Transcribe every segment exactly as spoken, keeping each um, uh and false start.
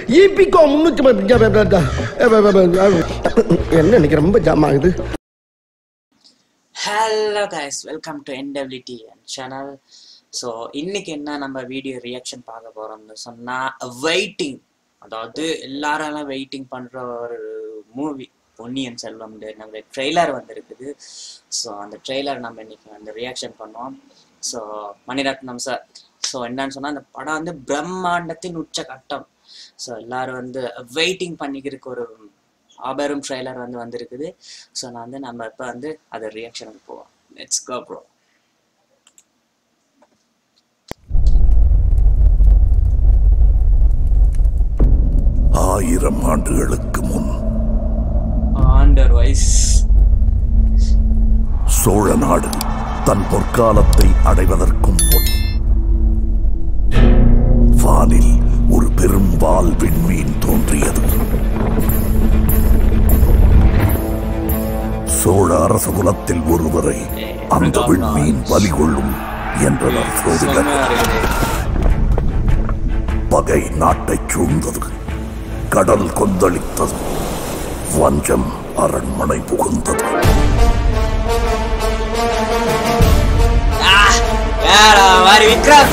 ஈபிக்கோ முன்னூற்றி என்ன இன்னைக்கு ரொம்ப ஜாம் ஆகுது. Hello guys, welcome to N W T N channel. So இன்னைக்கு என்ன நம்ம வீடியோ ரியாக்ஷன் பார்க்க போகிறோம்னு சொன்னால் வெயிட்டிங், அதாவது எல்லாரும் வெயிட்டிங் பண்ணுற ஒரு மூவி பொன்னியின் செல்வம். நம்ம ட்ரெய்லர் வந்திருக்குது. ஸோ அந்த ட்ரெய்லர் நம்ம இன்னைக்கு வந்து ரியாக்ஷன் பண்ணுவோம். ஸோ மணிரத்னம் சார், ஸோ என்னன்னு சொன்னால் அந்த படம் வந்து பிரம்மாண்டத்தின் உச்சகட்டம். ஸோ எல்லாரும் வந்து வெயிட்டிங் பண்ணிக்கிறதுக்கு ஒரு ஆபரும் ட்ரெய்லர் வந்து வந்திருக்குது. ஸோ நான் வந்து நம்ம இப்போ வந்து அதை ரியாக்ஷனுக்கு போவோம். Let's go bro. ஆயிரம் ஆண்டுகளுக்கு முன் ஆண்டர் வைஸ் சோழ நாடு தன் பொற்காலத்தை அடைவதற்கும் முன் வானில் ஒரு பெரும் வால் விண்மீன் தோன்றியது. சோழ அரச குலத்தில் ஒருவரை அந்த விண்மீன் பலி கொள்ளும் என்றனர் சோதிடர். பகை நாட்டை சூழ்ந்தது, கடல் கொந்தளித்தது, வஞ்சம் அரண்மனை புகுந்தது. விக்ரம்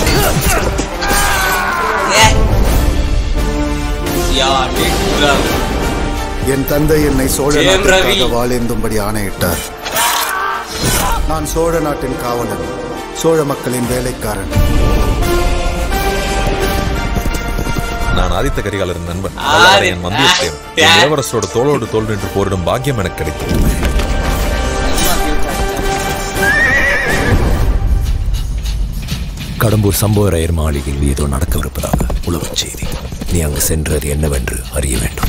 என் தந்தை என்னை சோழ நாட்டிற்காக வாழேந்தும்படி ஆணையிட்டார். நான் சோழ நாட்டின் காவலன், சோழ மக்களின் வேலைக்காரன். நான் ஆதித்த கரிகாலரின் நண்பன், என் மந்தியத்தேன். இளவரசரோட தோளோடு தோல் நின்று போரிடும் பாக்கியம் எனக்கு கிடைத்தது. கடம்பூர் சம்புவரையர் மாளிகையில் ஏதோ நடக்கவிருப்பதாக உளவுச் செய்தி. நீ அங்கு சென்றது என்னவென்று அறிய வேண்டும்.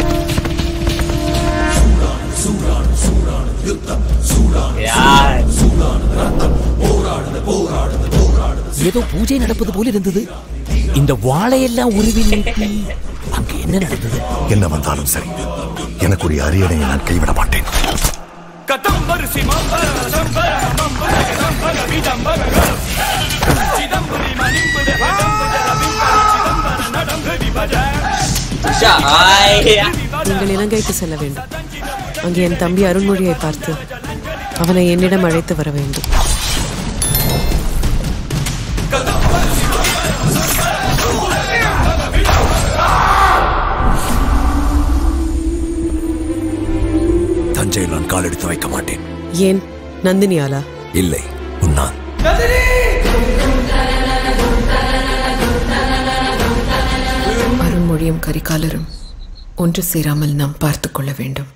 ஏதோ பூஜை நடப்பது போல இருந்தது. இந்த வாழையெல்லாம் உருவி நீட்டி அங்கு என்ன நடந்தது? என்ன வந்தாலும் சரி, எனக்குரிய அரியணையை நான் கைவிட மாட்டேன். நீங்கள் இலங்கைக்கு செல்ல வேண்டும். அங்கே என் தம்பி அருண்மொழியை பார்த்து அவனை என்னிடம் அழைத்து வர வேண்டும். தஞ்சையில் நான் காலெடுத்து வைக்க மாட்டேன். ஏன்? நந்தினியாலா? இல்லை, உன்னால். அருண்மொழியும் கரிகாலரும் ஒன்று சேராமல் நாம் பார்த்துக் கொள்ள வேண்டும்.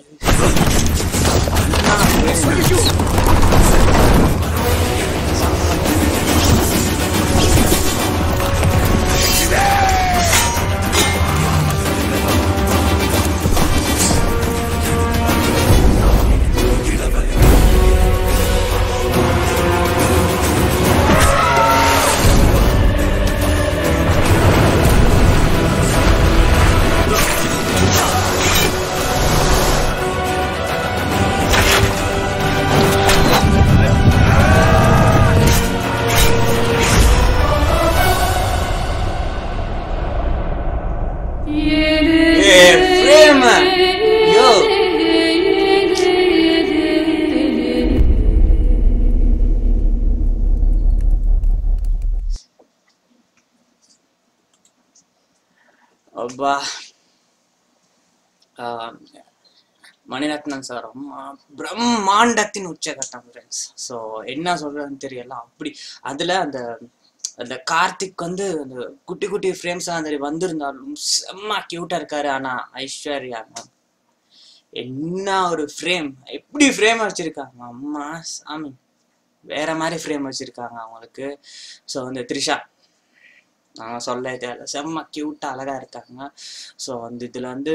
மணிரத்னம் சார் பிரம்மாண்டத்தின் உச்சகட்டம் ஃப்ரெண்ட்ஸ். ஸோ என்ன சொல்றதுன்னு தெரியல. அப்படி அதுல அந்த அந்த கார்த்திக் வந்து அந்த குட்டி குட்டி ஃப்ரேம்ஸ் எல்லாம் வந்திருந்தாலும் செம்ம கியூட்டா இருக்காரு. ஆனா ஐஸ்வர்யா என்ன ஒரு ஃப்ரேம், எப்படி ஃப்ரேம் வச்சிருக்காங்க அம்மா சாமி, வேற மாதிரி ஃப்ரேம் வச்சிருக்காங்க அவங்களுக்கு. ஸோ வந்து த்ரிஷா நான் சொல்ல தேவை, செம்ம கியூட்டா அழகா இருக்காங்க. ஸோ வந்து இதுல வந்து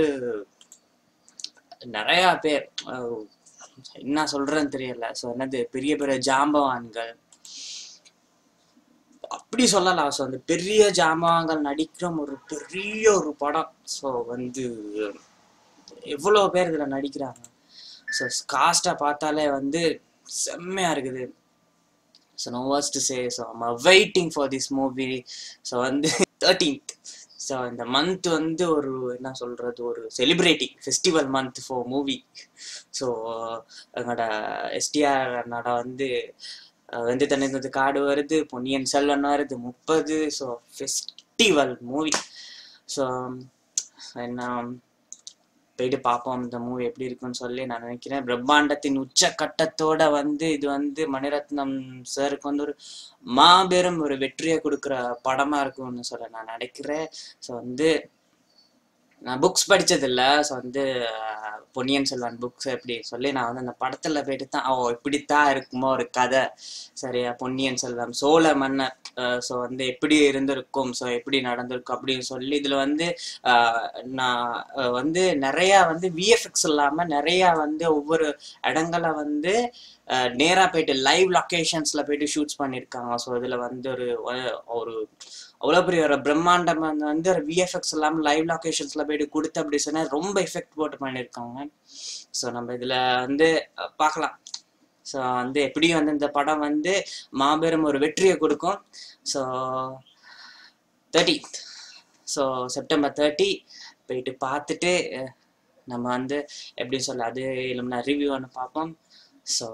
நிறைய பேர் என்ன சொல்றேன்னு தெரியல. ஸோ என்னது பெரிய பெரிய ஜாம்பவான்கள் அப்படி சொல்லலாம். ஸோ அந்த பெரிய ஜாம்பவான்கள் நடிக்கிற ஒரு பெரிய ஒரு படம். ஸோ வந்து எவ்வளோ பேர் இதுல நடிக்கிறாங்க. ஸோ காஸ்டா பார்த்தாலே வந்து செம்மையா இருக்குது. So no words to say. So I'm waiting for this movie. So on the thirteenth. So இந்த மந்த் வந்து ஒரு என்ன சொல்கிறது ஒரு celebrating festival month for movie. So எங்களோட எஸ்டிஆர் அண்ணாட வந்து வந்து தனிந்தது காடு வருது, பொன்னியின் செல்வன் வருது முப்பது. So festival movie. ஸோ என்ன போயிட்டு பார்ப்போம் இந்த மூவி எப்படி இருக்குன்னு சொல்லி நான் நினைக்கிறேன். பிரம்மாண்டத்தின் உச்ச கட்டத்தோட வந்து இது வந்து மணிரத்னம் சாருக்கு வந்து ஒரு மாபெரும் ஒரு வெற்றியை கொடுக்குற படமா இருக்கும்னு சொல்ல நான் நினைக்கிறேன். ஸோ வந்து நான் புக்ஸ் படிச்சதில்ல. ஸோ வந்து பொன்னியின் செல்வன் புக்ஸ் எப்படி சொல்லி நான் வந்து அந்த படத்துல போயிட்டு தான் ஓ இப்படித்தான் இருக்குமோ ஒரு கதை, சரியா, பொன்னியின் செல்வம் சோழ மன்னர், ஸோ வந்து எப்படி இருந்திருக்கும், ஸோ எப்படி நடந்திருக்கும் அப்படின்னு சொல்லி இதுல வந்து நான் வந்து நிறைய வந்து விஎஃப்எக்ஸ் இல்லாம நிறைய வந்து ஒவ்வொரு இடங்களை வந்து நேரா போயிட்டு லைவ் லொக்கேஷன்ஸ்ல போயிட்டு ஷூட்ஸ் பண்ணியிருக்காங்க. ஸோ இதுல வந்து ஒரு ஒரு அவ்வளோ பெரிய ஒரு பிரம்மாண்டம் வந்து ஒரு விஎஃப்எக்ஸ் இல்லாமல் லைவ் லொக்கேஷன்ஸ்ல போயிட்டு கொடுத்து அப்படி சொன்னா ரொம்ப எஃபெக்ட் போட்டு பண்ணியிருக்காங்க. ஸோ நம்ம இதுல வந்து பார்க்கலாம். ஸோ வந்து எப்படியும் வந்து இந்த படம் வந்து மாபெரும் ஒரு வெற்றியை கொடுக்கும். So thirty so September thirty போயிட்டு பார்த்துட்டு நம்ம வந்து எப்படி சொல்ல அது இல்லைன்னா ரிவ்யூ ஒன்று பார்ப்போம். So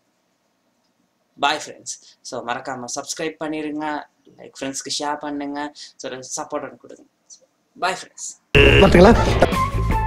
bye friends. ஸோ மறக்காமல் சப்ஸ்கிரைப் பண்ணிடுங்க, லைக் ஃப்ரெண்ட்ஸ்க்கு ஷேர் பண்ணுங்க, ஸோ சப்போர்ட் கொடுங்க. Bye friends. பார்த்தீங்களா?